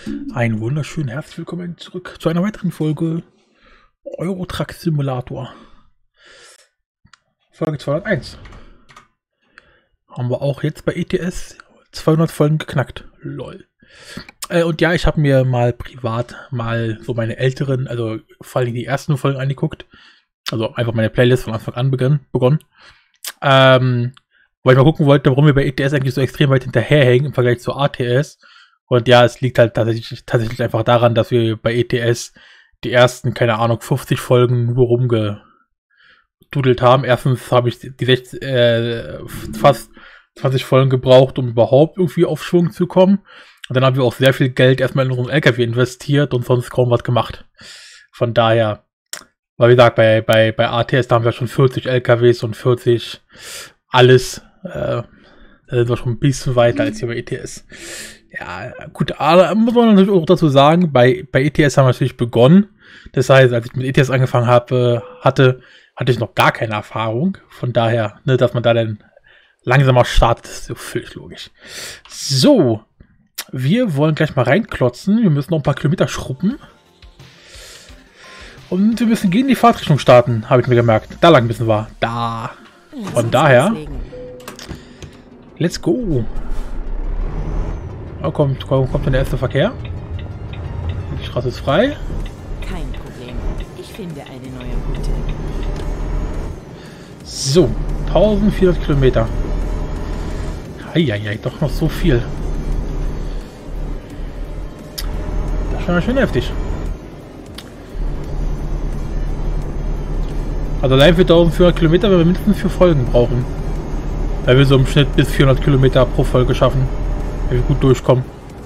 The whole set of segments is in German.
Ein wunderschönen herzlich willkommen zurück zu einer weiteren Folge Euro Truck Simulator. Folge 201. Haben wir auch jetzt bei ETS 200 Folgen geknackt. Lol. Und ja, ich habe mir mal privat mal so meine älteren, also vor allem die ersten Folgen angeguckt. Also einfach meine Playlist von Anfang an begonnen. Weil ich mal gucken wollte, warum wir bei ETS eigentlich so extrem weit hinterherhängen im Vergleich zu ATS. Und ja, es liegt halt tatsächlich einfach daran, dass wir bei ETS die ersten, keine Ahnung, 50 Folgen nur rumgedudelt haben. Erstens habe ich die fast 20 Folgen gebraucht, um überhaupt irgendwie auf Schwung zu kommen. Und dann haben wir auch sehr viel Geld erstmal in unseren LKW investiert und sonst kaum was gemacht. Von daher, weil wie gesagt, bei ATS, da haben wir schon 40 LKWs und 40 alles. Da sind wir schon ein bisschen weiter als hier bei ETS. Ja, gut, aber muss man natürlich auch dazu sagen, bei ETS haben wir natürlich begonnen. Das heißt, als ich mit ETS angefangen habe, hatte ich noch gar keine Erfahrung. Von daher, ne, dass man da dann langsamer startet, ist so völlig logisch. So, wir wollen gleich mal reinklotzen. Wir müssen noch ein paar Kilometer schrubben. Und wir müssen gegen die Fahrtrichtung starten, habe ich mir gemerkt. Da lang müssen wir. Da. Von daher, let's go. Oh, kommt dann der erste Verkehr. Die Straße ist frei. Kein Problem. Ich finde eine neue Route. So, 1400 Kilometer. Eieiei, doch noch so viel. Das ist schon mal schön heftig. Also allein für 1400 Kilometer werden wir mindestens 4 Folgen brauchen. Weil wir so im Schnitt bis 400 Kilometer pro Folge schaffen. Wenn wir gut durchkommen.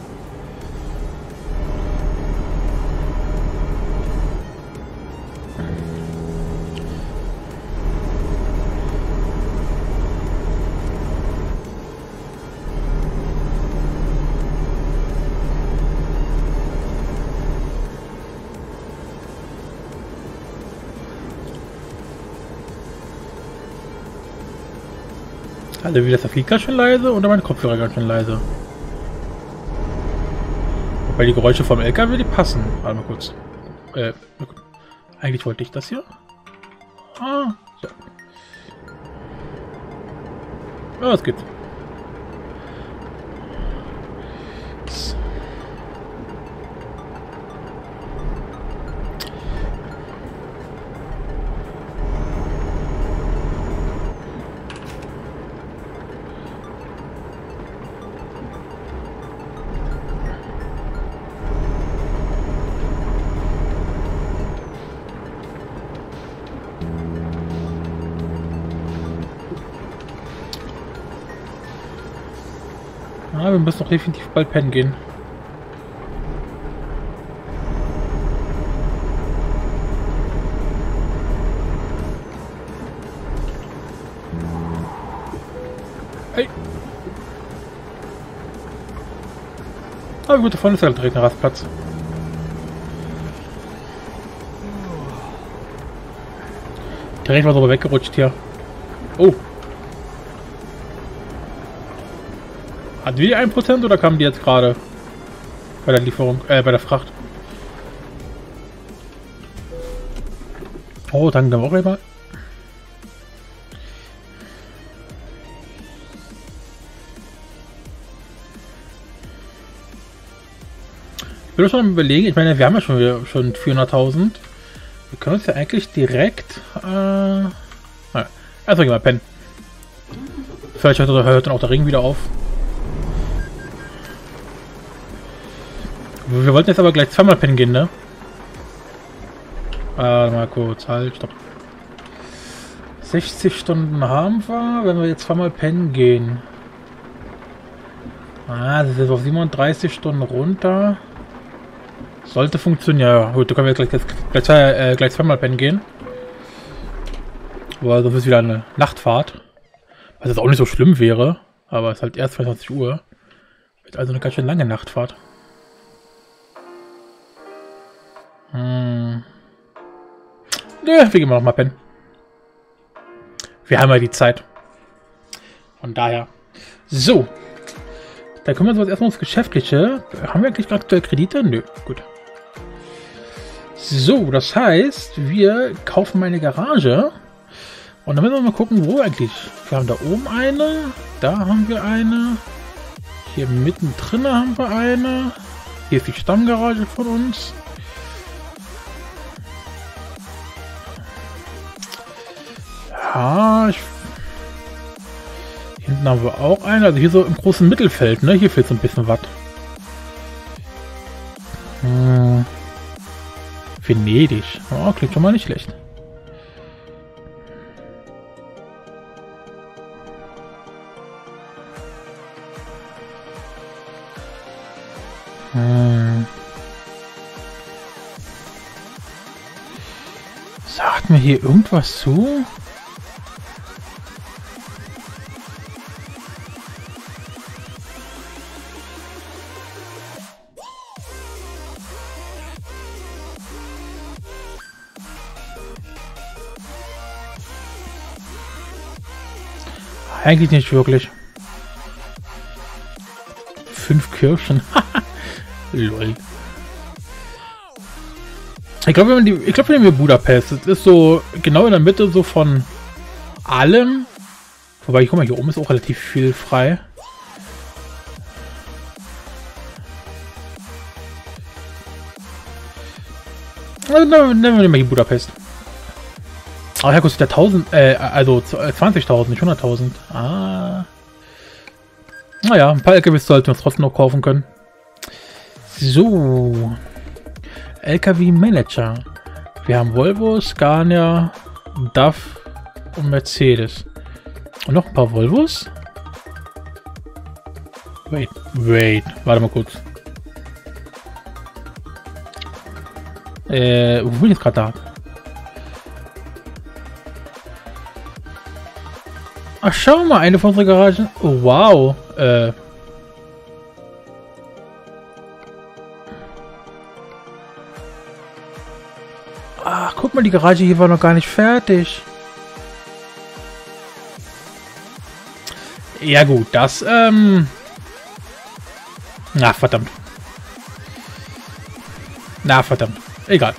Also wie das Lied ganz schön leise oder mein Kopfhörer ganz schön leise. Wobei die Geräusche vom LKW, die passen. Warte mal kurz. Eigentlich wollte ich das hier. Ah, so. Ja, es geht. Wir müssen doch definitiv bald pennen gehen. Hey! Aber gut, da vorne ist halt direkt ein Rastplatz. Direkt mal drüber weggerutscht hier. Oh! Hatten wir die 1% oder kamen die jetzt gerade bei der Lieferung, bei der Fracht? Oh, danke der Woche mal. Ich würde schon überlegen, ich meine, wir haben ja schon 400.000. Wir können uns ja eigentlich direkt, erstmal gehen wir pennen. Vielleicht hört dann auch der Ring wieder auf. Wir wollten jetzt aber gleich zweimal pennen gehen, ne? Mal kurz, halt, stopp. 60 Stunden haben wir, wenn wir jetzt zweimal pennen gehen. Das ist jetzt auf 37 Stunden runter. Sollte funktionieren, ja. Gut, da können wir gleich zweimal pennen gehen. Aber sonst ist wieder eine Nachtfahrt. Was jetzt auch nicht so schlimm wäre. Aber es ist halt erst 22 Uhr. Wird also eine ganz schön lange Nachtfahrt. Nö, wir gehen noch mal pennen. Wir haben ja die Zeit. Von daher. So. Da kümmern wir uns erstmal ums Geschäftliche. Haben wir eigentlich aktuell Kredite? Nö, gut. So, das heißt, wir kaufen mal eine Garage. Und dann müssen wir mal gucken, wo eigentlich. Wir haben da oben eine. Da haben wir eine. Hier mittendrin haben wir eine. Hier ist die Stammgarage von uns. Ja, hinten haben wir auch eine. Also hier so im großen Mittelfeld, ne? Hier fehlt so ein bisschen was. Venedig. Oh, klingt schon mal nicht schlecht. Sagt mir hier irgendwas zu? Eigentlich nicht wirklich. 5 Kirschen. Lol. Ich glaube, wir nehmen Budapest. Das ist so genau in der Mitte so von allem. Wobei, ich guck mal, hier oben ist auch relativ viel frei. Also nehmen wir mal hier Budapest. Aber hier kostet ja 1000, also 20.000, nicht 100.000. Ah. Naja, ein paar LKWs sollten wir uns trotzdem noch kaufen können. So. LKW Manager. Wir haben Volvo, Scania, DAF und Mercedes. Und noch ein paar Volvos. Wait. Warte mal kurz. Wo bin ich jetzt gerade da? Ach, schau mal, eine von unseren Garagen. Oh, wow. Ach, guck mal, die Garage hier war noch gar nicht fertig. Ja gut, das, na, verdammt. Na, verdammt. Egal.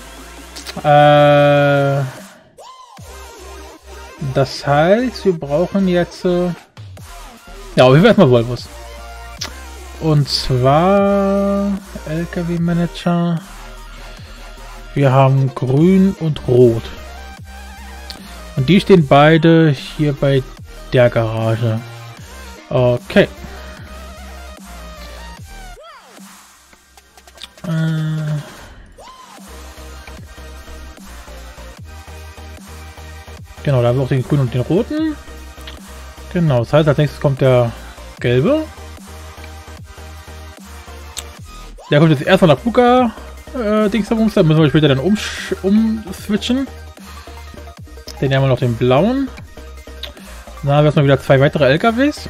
Das heißt, wir brauchen jetzt... ja, wir werden erstmal Volvos. Und zwar... LKW Manager... Wir haben grün und rot. Und die stehen beide hier bei der Garage. Okay. Genau, da haben wir auch den grünen und den roten. Genau, das heißt, als nächstes kommt der gelbe. Der kommt jetzt erstmal nach Buka. Dings da müssen wir später dann umswitchen. Den haben wir noch den blauen. Dann haben wir erstmal wieder 2 weitere LKWs.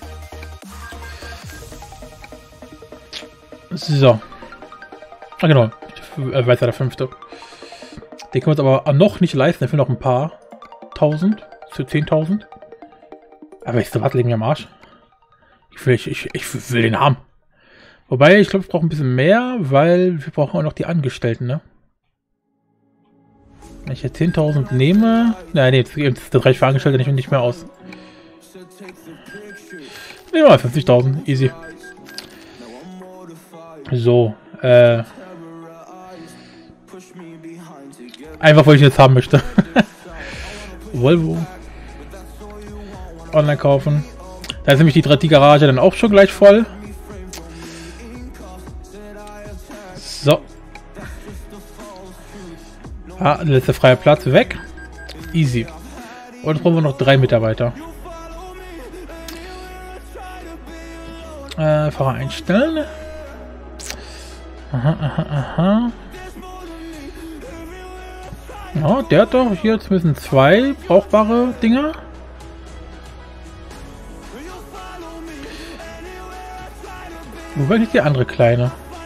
So. Ah genau. Weiter der 5. Den können wir uns aber noch nicht leisten. Der fehlen noch ein paar 1000 zu 10.000. Aber ich so was legen wir am Arsch. Ich will den haben. Wobei, ich glaube, ich brauche ein bisschen mehr, weil wir brauchen auch noch die Angestellten, ne? Wenn ich jetzt 10.000 nehme... Nein, nee, das reicht für Angestellte nicht mehr aus. Nehmen wir mal 50.000, easy. So, einfach, weil ich jetzt haben möchte. Volvo. Online kaufen. Da ist nämlich die Garage dann auch schon gleich voll. So. Ah, der letzte freie Platz weg. Easy. Und jetzt brauchen wir noch 3 Mitarbeiter. Fahrer einstellen. Aha. Ja, der hat doch hier müssen 2 brauchbare Dinger. Wo war nicht die andere kleine?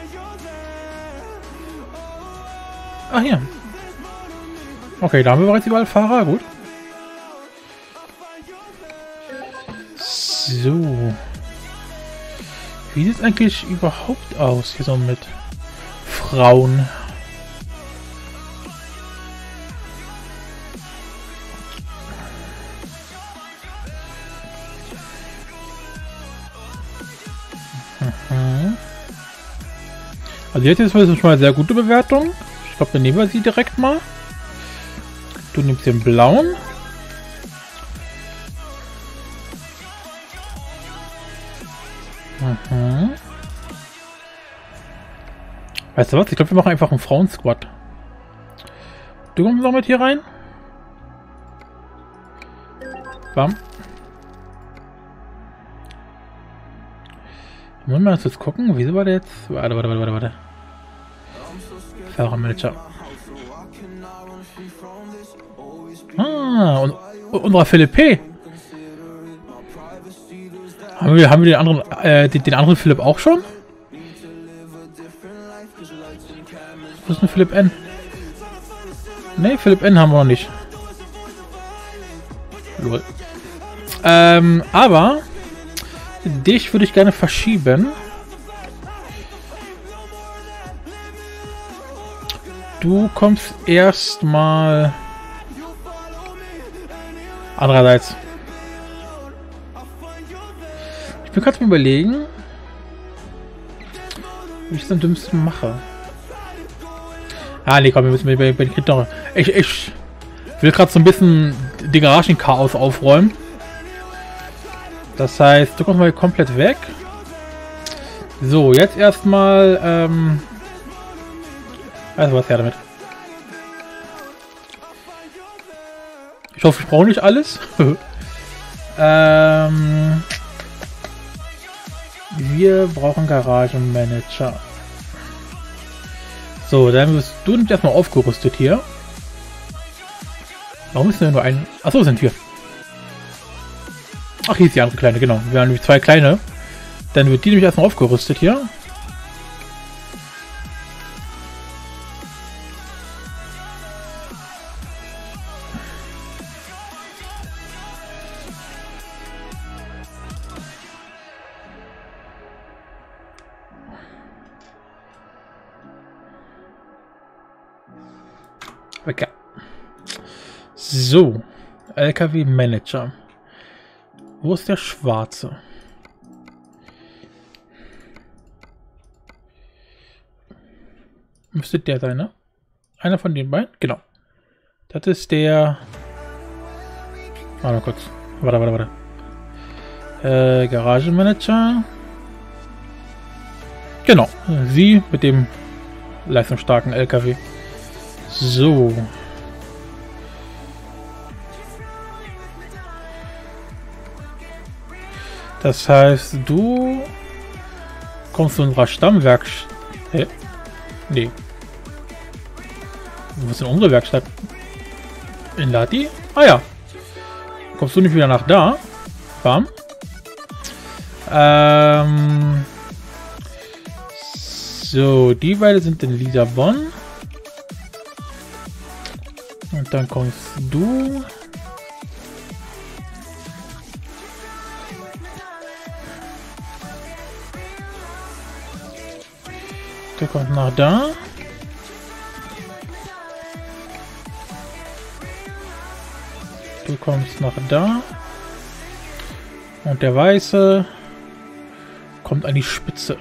Ah, hier. Okay, da haben wir bereits überall Fahrer. Gut. So. Wie sieht es eigentlich überhaupt aus hier so mit Frauen? Also jetzt ist schon mal eine sehr gute Bewertung. Ich glaube, dann nehmen wir sie direkt mal. Du nimmst den blauen. Weißt du was? Ich glaube, wir machen einfach einen Frauen-Squad. Du kommst noch mit hier rein. Bam. Wollen wir uns jetzt gucken? Wieso war der jetzt? Warte. Fahrermanager. Ah, und unserer Philipp P. Haben wir den anderen Philipp auch schon? Wo ist denn Philipp N? Ne, Philipp N haben wir noch nicht. Lol. Aber dich würde ich gerne verschieben. Du kommst erstmal andererseits. Ich bin gerade überlegen, wie ich es am dümmsten mache. Ah, nee, komm, wir müssen bei den Kindern. Ich will gerade so ein bisschen den Garagenchaos aufräumen. Das heißt, du kommst mal komplett weg. So, jetzt erstmal, also was her damit. Ich hoffe, ich brauche nicht alles. Wir brauchen Garagenmanager. So, dann wirst du erstmal aufgerüstet hier. Warum ist denn nur ein... Achso, sind wir. Ach, hier ist die andere kleine, genau. Wir haben nämlich zwei kleine. Dann wird die nämlich erstmal aufgerüstet hier. Okay. So. LKW-Manager. Wo ist der Schwarze? Müsste der sein, ne? Einer von den beiden? Genau. Das ist der... Warte mal kurz. Warte. Garagenmanager. Genau. Sie mit dem leistungsstarken LKW. So. Das heißt, du kommst zu unserer Stammwerkstatt. Hä? Nee. Wo ist denn unsere Werkstatt? In Lati? Ah ja. Kommst du nicht wieder nach da? Bam. So, die beiden sind in Lissabon. Und dann kommst du. Du kommst nach da. Du kommst nach da. Und der Weiße kommt an die Spitze.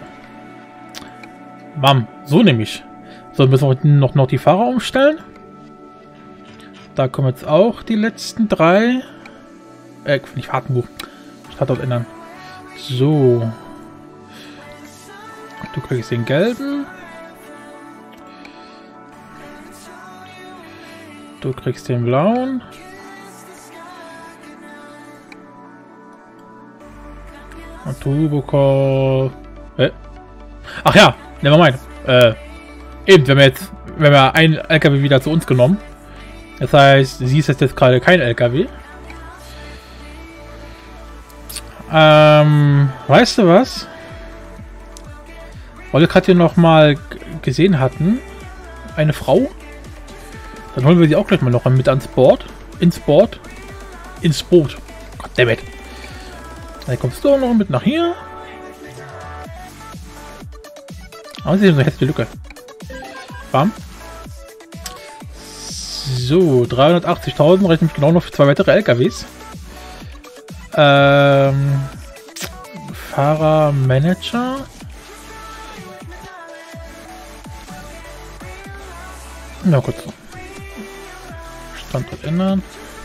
Bam. So nämlich. So, müssen wir noch die Fahrer umstellen. Da kommen jetzt auch die letzten drei. Nicht Fahrtenbuch. Startort ändern. So. Du kriegst den gelben. Du kriegst den blauen. Und du bekommst... Ach ja, nevermind. Eben, wenn wir einen LKW wieder zu uns genommen. Das heißt, sie ist jetzt gerade kein LKW. Weißt du was? Weil wir gerade hier noch mal gesehen hatten, eine Frau. Dann holen wir sie auch gleich mal noch mit ans Board. Ins Boot. Goddammit. Dann kommst du auch noch mit nach hier. Aber sie ist eine hässliche Lücke. Bam. So, 380.000 rechne ich genau noch für 2 weitere LKWs. Fahrermanager. Na kurz. Standort ändern.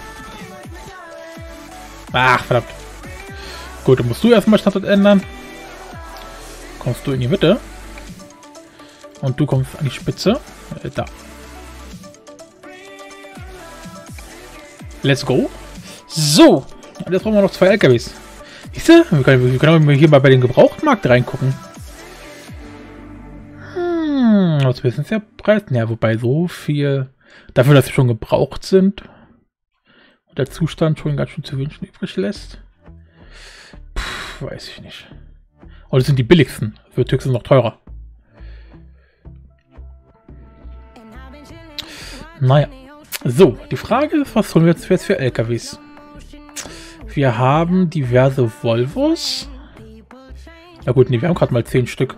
Ach, verdammt. Gut, dann musst du erstmal Standort ändern. Kommst du in die Mitte. Und du kommst an die Spitze. Da. Let's go. So. Und jetzt brauchen wir noch 2 LKWs. Siehst du? Wir können hier mal bei den Gebrauchtmarkt reingucken. Was wissen Sie ja Preis? Ja, wobei so viel. Dafür, dass sie schon gebraucht sind. Und der Zustand schon ganz schön zu wünschen übrig lässt. Puh, weiß ich nicht. Und das sind die billigsten. Wird höchstens noch teurer. Naja. So, die Frage ist, was holen wir jetzt für LKWs? Wir haben diverse Volvos. Na gut, nee, wir haben gerade mal 10 Stück.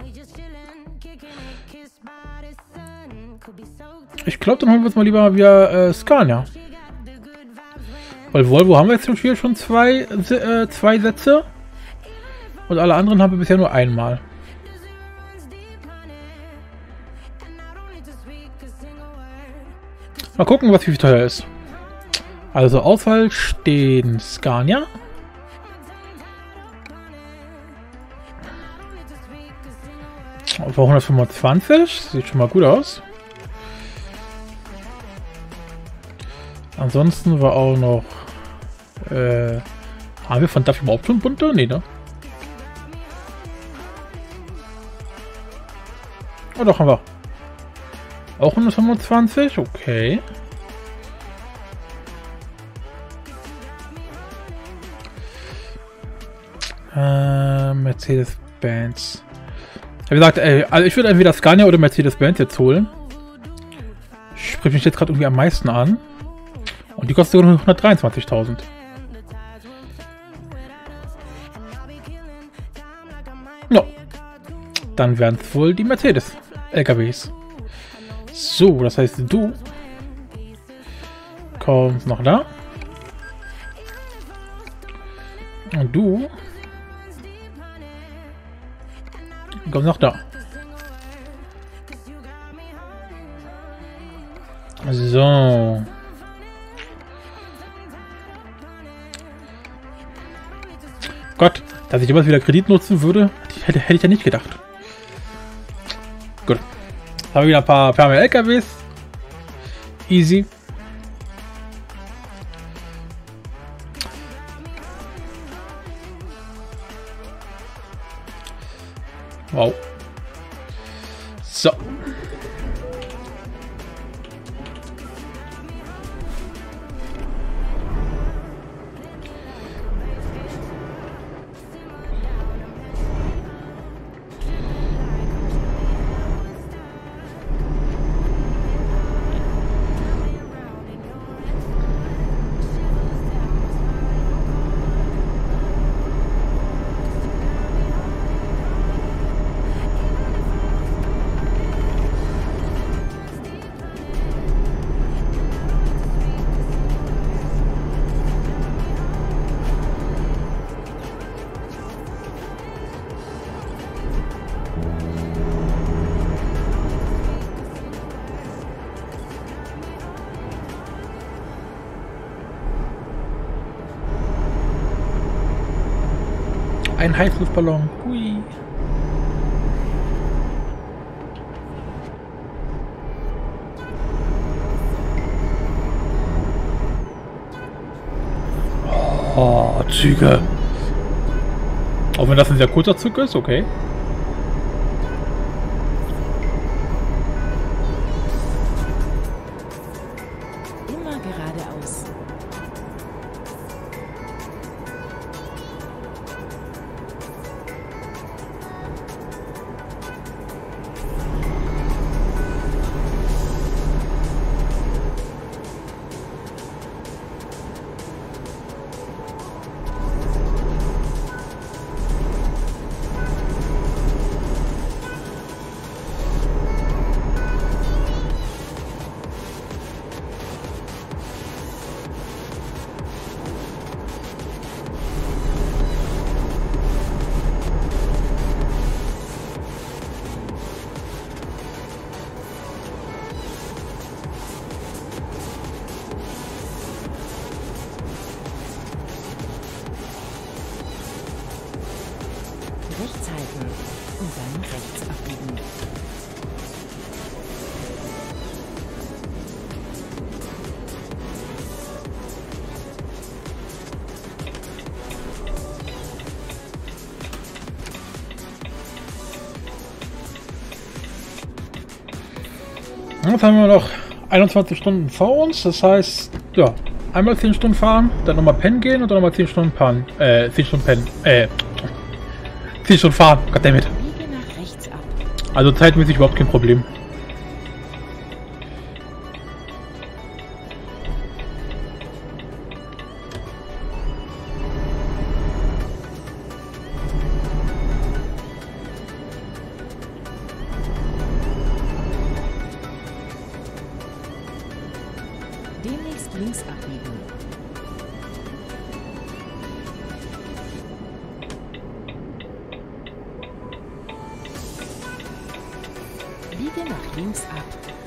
Ich glaube, dann holen wir uns mal lieber via Scania. Weil Volvo haben wir jetzt hier schon zwei Sätze. Und alle anderen haben wir bisher nur einmal. Mal gucken, was wie teuer ist. Also Auswahl stehen Scania. Auf 125. Sieht schon mal gut aus. Ansonsten war auch noch... haben wir von DAF überhaupt schon bunte? Nee, ne? Oh doch, haben wir. Auch 125? Okay. Mercedes-Benz. Wie gesagt, also ich würde entweder Scania oder Mercedes-Benz jetzt holen. Spricht mich jetzt gerade irgendwie am meisten an. Und die kostet nur 123.000. Ja. Dann wären es wohl die Mercedes-LKWs. So, das heißt, du kommst noch da. Und du kommst noch da. So. Gott, dass ich jemals wieder Kredit nutzen würde, hätte ich ja nicht gedacht. Gut. Jetzt haben wir wieder ein paar mehr LKWs. Easy. Wow. So. Ein Heißluftballon. Hui. Oh, Züge. Auch wenn das ein sehr kurzer Zug ist, okay. Immer geradeaus. dann rechts abbiegen. Jetzt haben wir noch 21 Stunden vor uns, das heißt, ja, einmal 10 Stunden fahren, dann nochmal pennen gehen und dann nochmal 10 Stunden fahren. 10 Stunden pennen. 10 Stunden fahren, goddammit. Biege nach rechts ab. Also zeitmäßig überhaupt kein Problem. Demnächst links abbiegen. Biege nach links ab.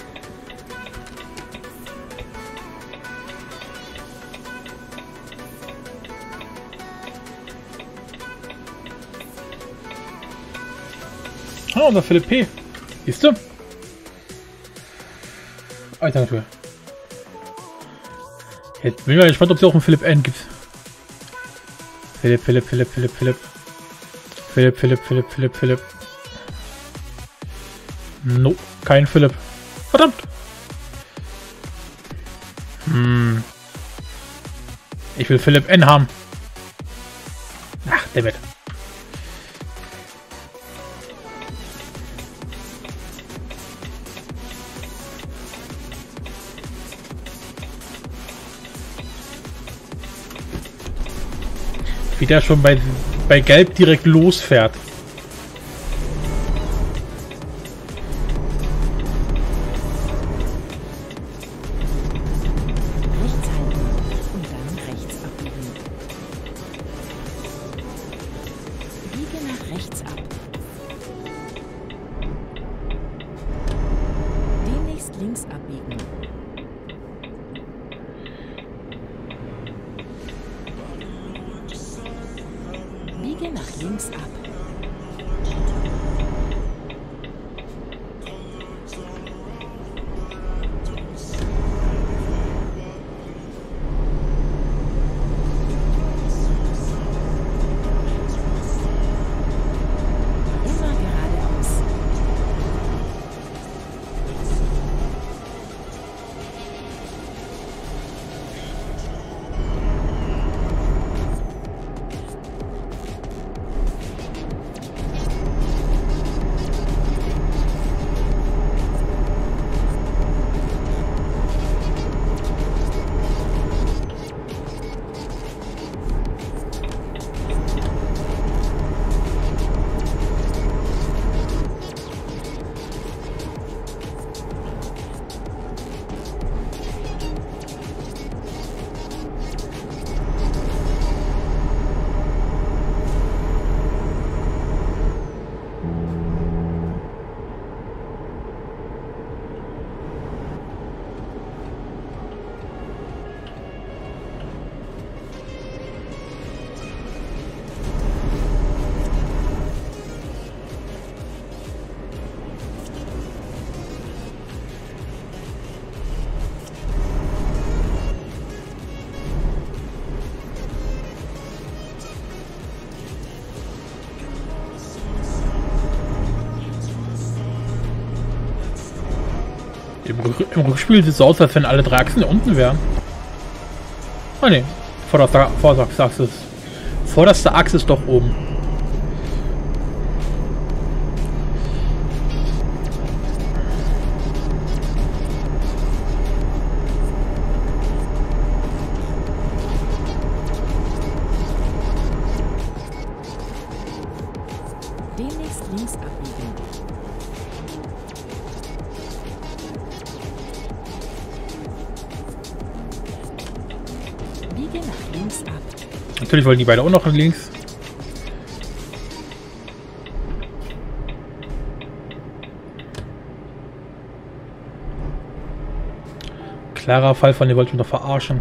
Ah, unser Philipp P. Siehst du? Alternatur. Jetzt bin ich mal gespannt, ob es auch einen Philipp N gibt. Philipp. No, kein Philipp. Verdammt. Ich will Philipp N haben. Ach, dammit. Wie der schon bei Gelb direkt losfährt. Rechts halten und dann rechts abbiegen. Biege nach rechts ab. Demnächst links abbiegen. Biege nach links ab. Immer geradeaus. Im Rückspiel sieht es so aus, als wenn alle 3 Achsen da unten wären. Oh ne, vorderste Achse ist doch oben. Demnächst links abbiegen. Biege nach links ab. Natürlich wollen die beide auch noch nach links. Klarer Fall von, ihr wollt mich doch verarschen.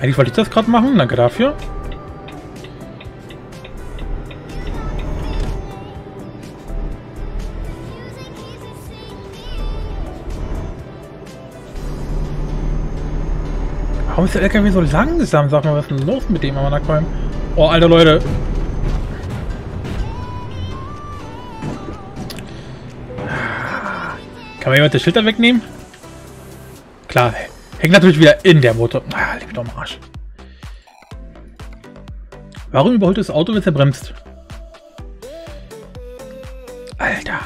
Eigentlich wollte ich das gerade machen. Danke dafür. Warum ist der LKW so langsam? Sag mal, was ist denn los mit dem Amanaqualm? Oh, alter Leute. Kann man jemand das Schild dann wegnehmen? Klar, hängt natürlich wieder in der Motor. Ah, lieb doch am Arsch. Warum überholt das Auto, wenn es bremst? Alter.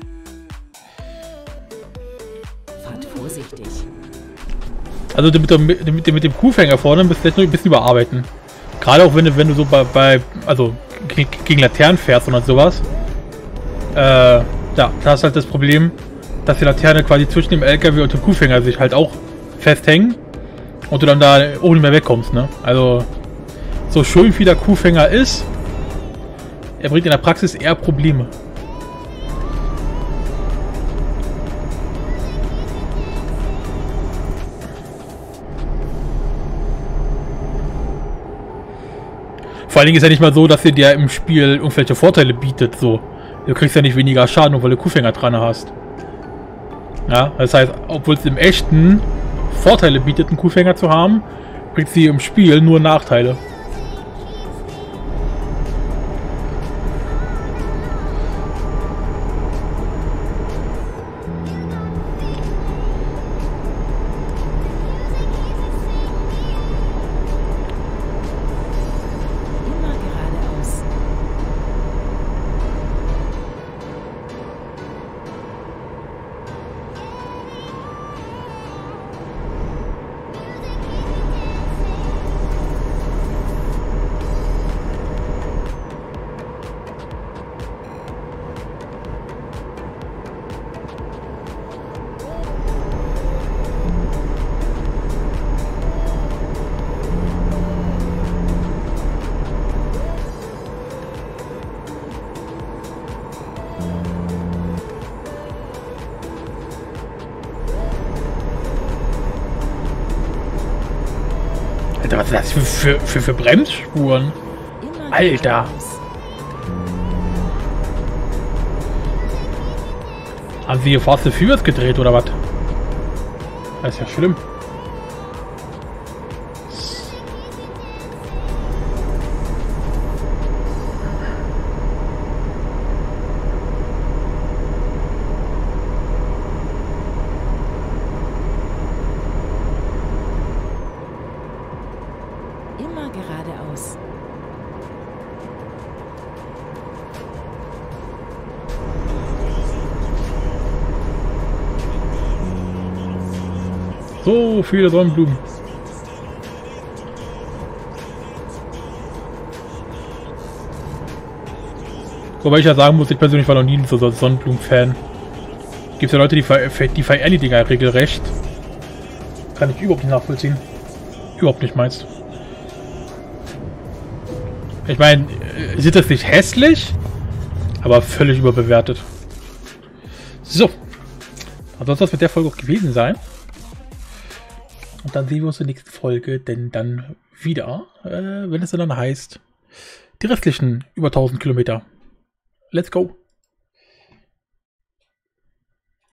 Fahrt vorsichtig. Also mit dem Kuhfänger vorne müsst ihr jetzt noch ein bisschen überarbeiten. Gerade auch wenn du so also gegen Laternen fährst oder sowas. Ja, da ist halt das Problem, dass die Laterne quasi zwischen dem LKW und dem Kuhfänger sich halt auch festhängen und du dann da oben nicht mehr wegkommst, ne? Also, so schön wie der Kuhfänger ist, er bringt in der Praxis eher Probleme. Vor allen Dingen ist ja nicht mal so, dass ihr dir im Spiel irgendwelche Vorteile bietet, so. Du kriegst ja nicht weniger Schaden, nur weil du Kuhfänger dran hast. Ja, das heißt, obwohl es im echten Vorteile bietet, einen Kuhfänger zu haben, bringt sie im Spiel nur Nachteile. Immer geradeaus. Alter, was ist das für Bremsspuren? Immer Alter. geradeaus. Haben sie hier Fast and Furious gedreht oder was? Das ist ja schlimm. Immer geradeaus. So viele Sonnenblumen. Wobei ich ja sagen muss, ich persönlich war noch nie so Sonnenblumen-Fan. Gibt ja Leute, die verehren die Dinger regelrecht. Kann ich überhaupt nicht nachvollziehen. Überhaupt nicht meins. Ich meine, sieht das nicht hässlich, aber völlig überbewertet. So. Also soll das mit der Folge auch gewesen sein. Und dann sehen wir uns in der nächsten Folge, denn dann wieder, wenn es dann heißt, die restlichen über 1000 Kilometer. Let's go!